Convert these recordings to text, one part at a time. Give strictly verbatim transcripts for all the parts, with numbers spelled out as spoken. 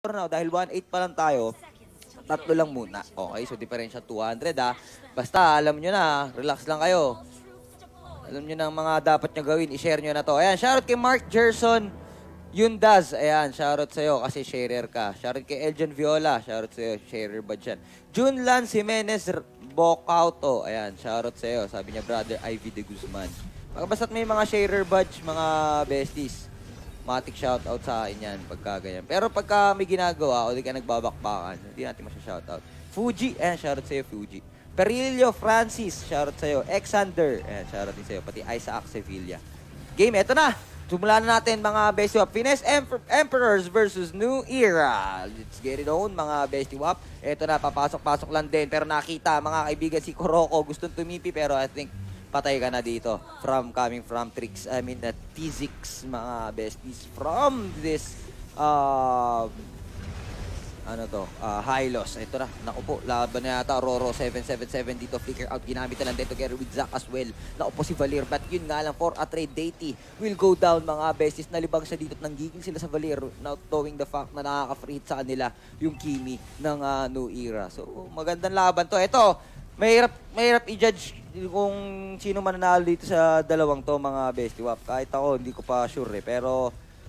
now, dahil one eight pa lang tayo, tatlo lang muna. Okay, so differential two hundred ah. Basta, alam nyo na, relax lang kayo. Alam nyo na mga dapat nyo gawin, i-share nyo na to. Ayan, shoutout kay Mark Gerson Yundaz. Ayan, shoutout sa'yo kasi sharer ka. Shoutout kay Eljon Viola, shoutout sa'yo, sharer ba dyan? Junlan Jimenez Bocauto. Ayan, shoutout sa'yo. Sabi niya, brother Ivy de Guzman. Basta't may mga sharer badge, mga besties. Matik shoutout sa akin yan pagka ganyan. Pero pagka may ginagawa o di ka nagbabakbakan, hindi natin masya-shoutout. Fuji, ayan, shoutout sa'yo, Fuji. Perilio Francis, shoutout sa'yo. Exander, ayan, shoutout din sa'yo. Pati Isaac Sevilla. Game, eto na. Sumulan na natin mga Bestie Wap. Finesse Emper Emperors versus New Era. Let's get it on mga Bestie Wap. Eto na, papasok-pasok lang din. Pero nakita mga kaibigan si Kuroko gustong tumipi pero I think patay ka na dito. From coming from tricks, I mean the T six mga besties from this uh, ano to, uh, high loss. Ito na, naku po, laban na yata Roro seven seven seven dito, flicker out, ginamit na lang din together with Zack as well. Naku po si Valir, but yun nga lang for a trade, Deity will go down mga besties. Nalibang siya dito at nanggigil sila sa Valir, not knowing the fact na nakaka-free hit sa kanila yung Kimi ng uh, New Era. So magandang laban to. Ito, mahirap, mahirap i-judge kung sino mananalo dito sa dalawang to mga bestie wap. Kahit ako, hindi ko pa sure eh, pero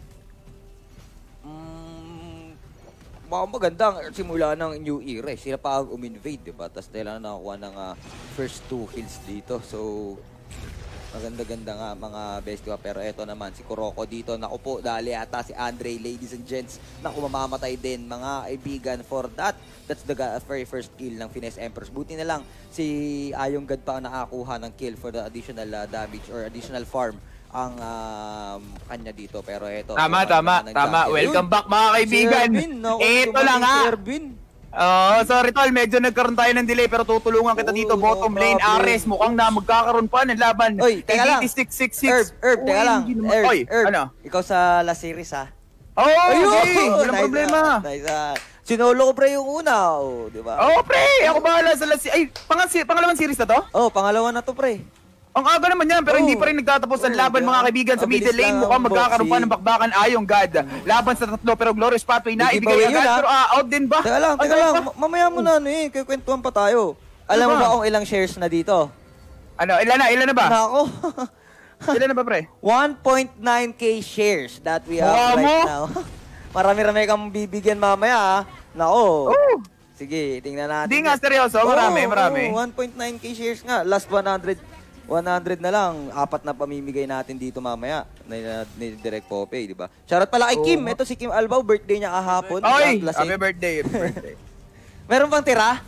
baka magandang simula ng New Era. Sila pa ang uminvade, diba? Tapos nila nakakuha ng uh, first two kills dito. So, maganda-ganda nga mga bestie wap. Pero eto naman, si Kuroko dito. Naku po, dali ata si Andre, ladies and gents. Naku, mamamatay din mga kaibigan for that. That's the very first kill ng Finesse Emperors. Buti na lang si Ayong God pa nakakuha ng kill for the additional uh, damage or additional farm ang um, kanya dito. Pero eto. Tama, tama, tama. Welcome back mga kaibigan. Ito lang ha. Oh, sorry tol, medyo nagkaroon tayo ng delay pero tutulungan kita dito. Bottom lane, Ares, mukhang na magkakaroon pa ng laban. Oy, teka lang. six six six. Herb, Herb, teka lang. Herb, Oy, Herb, ano? Ikaw sa last series ha. Oh, okay. Walang problema. Nice, nice. Sinolo ko pre yung una, oh, di ba? Oh, pre! Ako bahala sa last... Ay, pang pangalawang series na to? Oh, pangalawa na to, pre. Ang aga naman yan, pero oh, hindi pa rin nagtatapos ang oh, laban mga kaibigan sa middle lane. Mukhang magkakaroon pa ng bakbakan Ayong God. Laban sa tatlo, pero Glorious Pathway na ibigay agad. Pero uh, out din ba? Teka lang, teka lang. Mamaya mo na ano eh, kikwentuhan pa tayo. Alam mo ba kung ilang shares na dito? Ano, ilan na? Ilan na ba? Nako. Ilan na ba, pre? one point nine K shares that we have right now. Marami-rami kang bibigyan mamaya ha. Nako. Oh. Sige, tingnan natin. Hindi nga seryoso, marami, marami. one point nine K shares nga. Last one hundred, one hundred na lang. Apat na pamimigay natin dito mamaya. Ni, ni Direct Pope, di ba? Shoutout pala kay Kim. Ito si Kim Albaw, birthday niya kahapon. Oy! Happy birthday, happy birthday. Meron pang tira?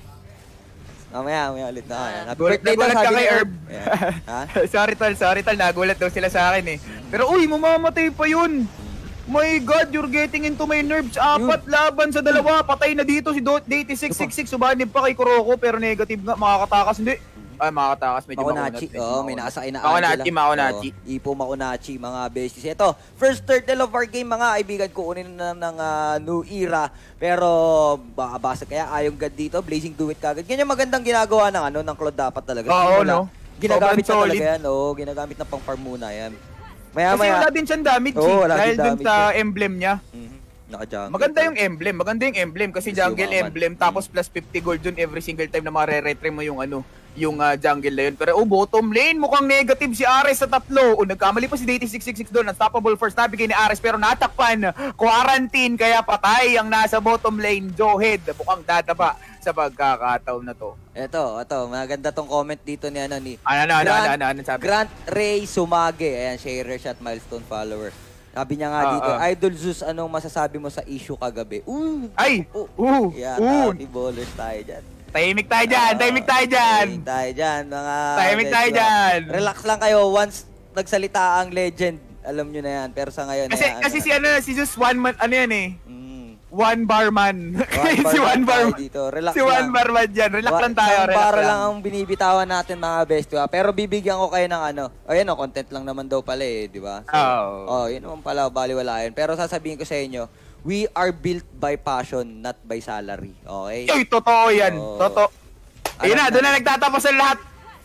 Mamaya, mamaya ulit na. Ayan. Happy Gulat, birthday daw nagulat sabi ka ni kay Herb. Herb. Sorry tol, sorry tol. Nagulat daw sila sa akin eh. Pero uy, mamamatay pa yun. My God, you're getting into my nerves. Apat laban sa dalawa. Patay na dito si Deity six six six. Subanib pa kay Kuroko pero negative nga. Makakatakas. Hindi. Ay, makakatakas. Medyo Makunachi. Oo, may nakasakay na Makunachi, Makunachi. Ipo Makunachi, mga besties. Ito, first turtle of our game, mga kaibigan ko. Unin na ng uh, New Era. Pero, baka basa kaya Ayong God dito. Blazing do it kagad. Ganyan magandang ginagawa ng, ano, ng Claude dapat talaga. Oo, no? Ginagamit na talaga yan. Oo, ginagamit na pang farm muna yan. Maya, kasi maya. Wala din siyang damage oh, eh, dahil dun sa emblem niya. Mm-hmm. Maganda yung emblem, maganda yung emblem kasi jungle emblem tapos plus fifty gold dun every single time na mare-retre mo yung ano, yung uh, jungle na yun. Pero oh, bottom lane mukhang negative si Ares sa tatlo. O oh, nagkamali pa si Deity six six six doon, unstoppable first nabigay ni Ares pero natakpan, quarantine kaya patay ang nasa bottom lane. Johead mukhang dadaba sa pagkakataon na to. Ito, ito, maganda tong comment dito ni ano ni ano, ano, Grant, ano, ano, ano, sabi? Grant Ray Sumage. Ayan, sharer shot milestone follower. Sabi niya nga uh, dito, uh. Idol Zeus, anong masasabi mo sa issue kagabi? Uh, Ay! Uh! Uh! Yan, uh. uh, ballers tayo dyan. Tahimik tayo dyan! Uh, tahimik tayo dyan! Tahimik tayo dyan, mga... Tahimik tayo dyan! Relax lang kayo, once nagsalita ang legend, alam nyo na yan. Pero sa ngayon... Kasi, yan, kasi ano, si ano, si Zeus one man, ano yan eh? Mm. One barman. One bar si one barman dito. Relax si lang. one barman dyan. Relax Wa lang tayo. Relax para lang. lang ang binibitawan natin mga bestia. Pero bibigyan ko kayo ng ano. O yan o, content lang naman daw pala eh. Di ba? So, oh. Oh, yun naman pala. Baliwala yun. Pero sasabihin ko sa inyo, we are built by passion, not by salary. Okay? Ay, totoo yan. Oh. Totoo. Ayun na, doon na nagtatapos ang lahat.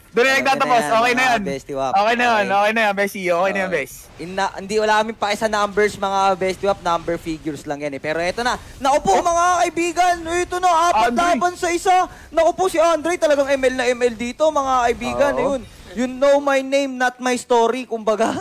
Doon na nagtatapos. Okay na yan. Bestie Wap. Okay na yan. Okay na yan, Bestie. Okay na yan, Bes. Inna, hindi wala kami pa sa numbers, mga Bestie Wap. Number figures lang yan eh. Pero eto na. Naku po, mga kaibigan. Ito na, apat laban sa isa. Naku po, si Andre talagang M L na M L dito, mga kaibigan. Ayun. You know my name, not my story, kumbaga.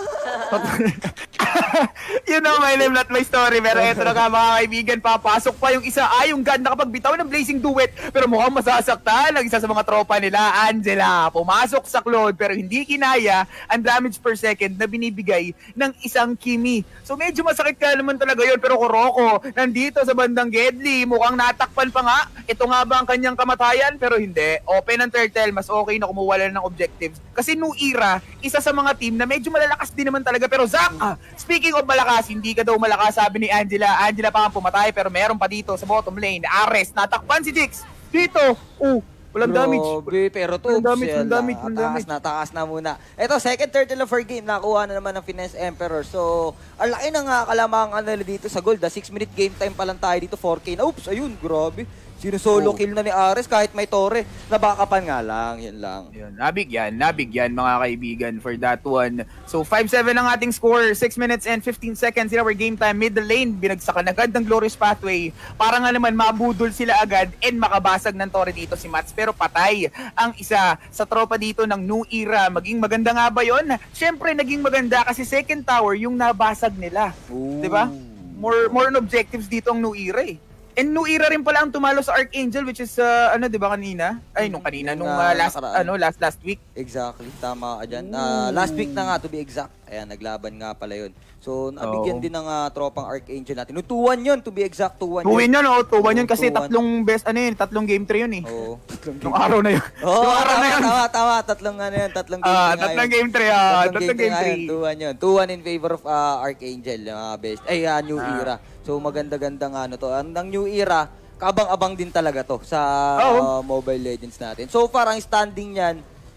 You know my name, not my story. Pero eto na nga, mga kaibigan, papasok pa yung isa. Ay, yung God nakapagbitaw ng blazing duet. Pero mukhang masasaktan ang isa sa mga tropa nila, Angela. Pumasok sa Claude pero hindi kinaya ang damage per second na binibigay ng isang Kimi. So medyo masakit ka naman talaga yun. Pero Kuroko, nandito sa bandang Gedli, mukhang natakpan pa nga. Ito nga ba ang kanyang kamatayan? Pero hindi. Open ang turtle, mas okay na kumuha lang ng objectives. Kasi New Era, isa sa mga team na medyo malalakas din naman talaga. Pero Zach, ah, speaking of malakas, hindi ka daw malakas, sabi ni Angela. Angela pa ang pumatay pero meron pa dito sa bottom lane. Ares, natakpan si Jix. Dito, oh, walang damage. Grabe, pero to, damage, walang damage, walang damage. Natakas, natakas na muna. Ito, second turtle of our game, nakuha na naman ng Finesse Emperor. So, ang laki na nga kalamangan nila dito sa gold. six minute game time pa lang tayo dito, four K na. Oops, ayun, grabe. Sino-solo oh. kill na ni Ares kahit may tore. Nabakapan nga lang, yun lang. Yun, nabigyan, nabigyan mga kaibigan for that one. So five seven ang ating score, six minutes and fifteen seconds in our game time. Middle lane, binagsakan agad ng Glorious Pathway. Para nga naman mabudol sila agad and makabasag ng tore dito si Mats. Pero patay ang isa sa tropa dito ng New Era. Maging maganda nga ba yun? Siyempre naging maganda kasi second tower yung nabasag nila. Diba? More, more on objectives dito ang New Era eh. And New Era rin pala ang tumalo sa Archangel which is uh, ano 'di ba kanina? Ay nung kanina nung uh, last nakaraan. ano last last week. Exactly, tama ka diyan. Uh, last week na nga to be exact. Ayan, naglaban nga pala 'yun. So, nabigyan oh. din ng uh, tropang Archangel natin. No, two one 'yun to be exact, two one. two one 'yun, oh, two one 'yun kasi tatlong best ano 'yun, tatlong game three 'yun eh. Oo. Oh, nung araw na 'yun. Oh, nung araw na 'yun. Tama, tama, tatlong ano 'yun, tatlong game ah, tatlong game three ah, tatlong game three. two one 'yun. two one in favor of uh, Archangel, uh, best. Ay, uh, New ah. Era. So, maganda-gandang ano to. Ang New Era kabang-abang din talaga to sa uh, Mobile Legends natin. So far, ang standing niyan,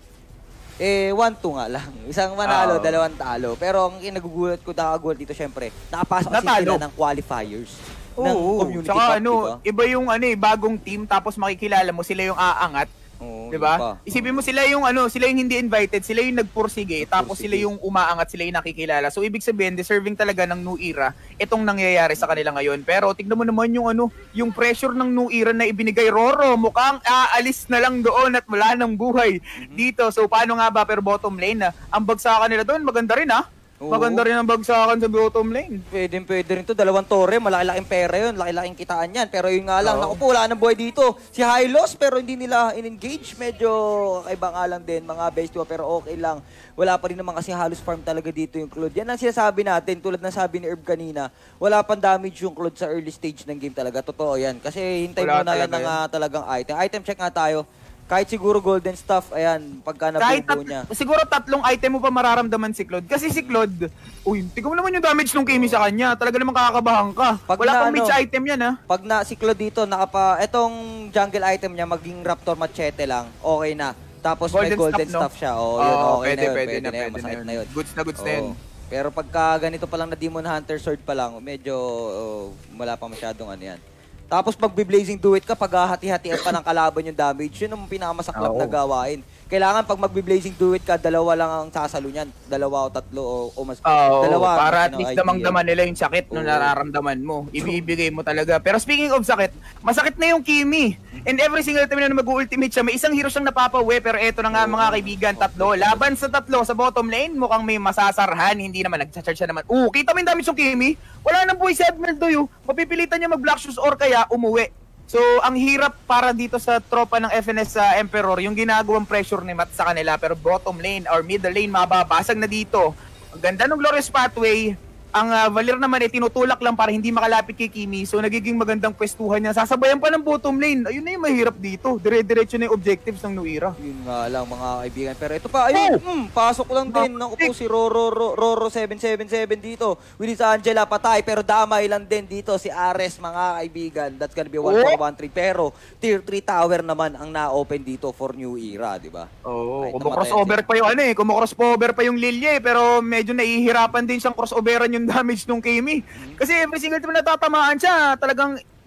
eh, one two nga lang. Isang manalo, oh. dalawang talo. Pero ang inagugulat ko, nakagulat dito, syempre, nakapasok kasi sila ng qualifiers. Oo, ng community saka cup, ano, diba? Iba yung ano eh, bagong team, tapos makikilala mo, sila yung aangat. Oh, diba? Isipin mo sila yung ano, sila yung hindi invited, sila yung nagpursige, tapos sila yung umaangat, sila yung nakikilala. So ibig sabihin, deserving talaga ng New Era itong nangyayari sa kanila ngayon. Pero tignan mo naman yung ano, yung pressure ng New Era na ibinigay Roro, mukhang aalis na lang doon at wala nang buhay mm-hmm. dito. So paano nga ba per bottom lane na ang bagsakan nila doon, maganda rin ha? Oo. Maganda rin ang bagsakan sa bottom lane. Pwede, pwede rin to. Dalawang tore, malaki-laking pera yun. Laki-laking kitaan yan. Pero yun nga lang, oh. naku po, wala nang buhay dito. Si Hylos, pero hindi nila in-engage. Medyo kakaiba nga lang din, mga best two, pero okay lang. Wala pa rin naman kasi halos farm talaga dito yung Claude. Yan ang sinasabi natin, tulad ng sabi ni Herb kanina, wala pang damage yung Claude sa early stage ng game talaga. Totoo yan. Kasi hintay mo na yan ng uh, talagang item. Item check nga tayo. Kahit siguro golden stuff, ayan, pagka nabubo niya. Siguro tatlong item mo pa mararamdaman si Claude. Kasi si Claude, uy, tignan mo naman yung damage ng Kimi sa kanya. Talaga naman kakakabahan ka. Pag wala na, pang mage ano, item yan, ha? Pag na si Claude dito, nakapa, etong jungle item niya, maging Raptor Machete lang, okay na. Tapos golden may golden stuff, stuff no? siya. Oh, yun, oh, okay pwede, na yun. Pwede, pwede na, na yun. Pwede Masakit na, na yun. Goods na goods oh. na yun. Pero pagka ganito pa lang na Demon Hunter Sword pa lang, medyo oh, wala pa masyadong ano yan. Tapos pag blazing duet ka, pag hati-hatian pa ng kalaban yung damage, yun ang pinakamasaklap oh. na gawain. Kailangan pag mag-blazing duet ka, dalawa lang ang sasalo niyan. Dalawa o tatlo o, o mas... Oh, dalawa. Para at least damang-daman nila yung sakit oh. na nararamdaman mo. Ibibigay mo talaga. Pero speaking of sakit, masakit na yung Kimi. And every single time na mag-ultimate siya, may isang hero siyang napapawi. Pero eto na nga mga kaibigan, tatlo. Laban sa tatlo sa bottom lane, mukhang may masasarhan. Hindi naman, nag-charge siya naman. Oo, kita mo yung damage yung Kimi? Wala nang buhay si Admiral Doyo. Mapipilitan niya mag-black shoes or kaya umuwi. So, ang hirap para dito sa tropa ng F N S sa uh, Emperor, yung ginagawang pressure ni Matt sa kanila, pero bottom lane or middle lane, mababasag na dito. Ang ganda ng Glorious Pathway. Ang uh, Valir naman eh, tinutulak lang para hindi makalapit kay Kimi. So, nagiging magandang pwestuhan niya. Sasabayan pa ng bottom lane. Ayun na yung mahirap dito. Dire-diretso na yung objectives ng New Era. Yun nga lang, mga kaibigan. Pero ito pa, ayun, oh! mm, pasok lang din. Naku po si Roro, Roro, Roro seven seven seven dito. Willis Angela, patay. Pero damay lang din dito si Ares, mga kaibigan. That's gonna be one four one three. Pero, tier three tower naman ang na-open dito for New Era, di ba? Oo, oh, kumo-crossover pa yung ano eh. Kumo-crossover pa yung Lilia eh. Pero medyo nahihirapan din siyang crossoveran yung damage nung Kimi. Kasi every single time na natatamaan siya, talagang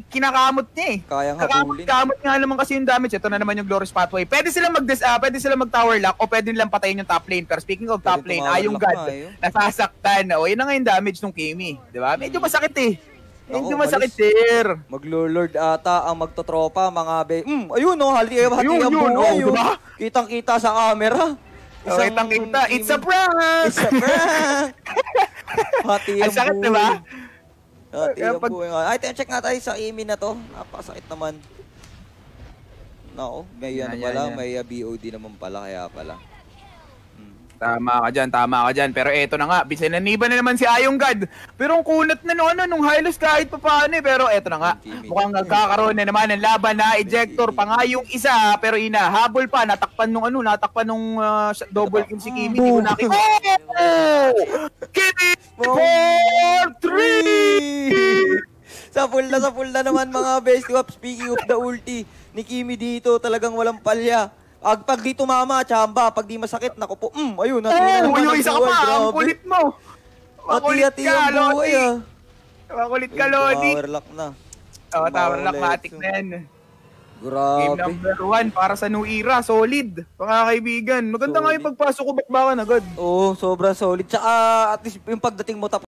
kinakamot niya eh. Kayang Kakamot, habulin. kamot nga naman kasi yung damage. Ito na naman yung Glorious Pathway. Pwede sila mag uh, pwede sila mag tower lock o pwede nilang patayin yung top lane. Pero speaking of top Pwede lane, ah, yung tumawa God, lock na, eh. nasasaktan. O, yun na nga yung damage ng Kimi. Diba? Medyo masakit eh. Medyo Ako, masakit, malis. sir. Maglulord ata ang magtotropa, mga be... Mm, ayun no, hali hati Ayun, ang yun, buhay. oh, Yun. diba? Kitang-kita sa camera. Okay, kita. It's a prank! It's a prank! Hati Ang ang sakit, buhay. diba? Hati Kaya ang pag- buhay. Ay, check nga tayo sa Amy na to. Napakasakit naman. Nako, may Yan, ano yan, pala, yan. may uh, B O D naman pala, kaya pala. Tama ka dyan, tama ka dyan. Pero eto na nga, bisinaniba na naman si Ayong God. Pero ang kunat na no, ano, nung Hylos kahit pa paano eh. Pero eto na nga, mukhang nagkakaroon na naman ng laban na ejector pa nga yung isa. Pero ina, habol pa, natakpan nung ano, natakpan nung uh, double kill si Kimi. Hindi ko nakita. Oh! Kimi B three! Sa full na, sa full na naman mga best. Speaking of the ulti ni Kimi dito, talagang walang palya. Pag, pag di tumama, chamba. Pag di masakit, naku po. Mm, ayun, natira Oh, naman yung ang isa ka buhay, pa, ang grabe. kulit mo. Makulit Hati-hati ka, ang buhay, Lodi. ah. Makulit ka, Ayun, Lodi. Power lock na. Oh, tower lock, Power matik let's- na yan. Grabe. Game number one para sa new era, solid. Mga kaibigan, maganda nga yung Solid. pagpasok ko bakbakan agad. Oo, sobrang solid. Tsaka at least yung pagdating mo tapos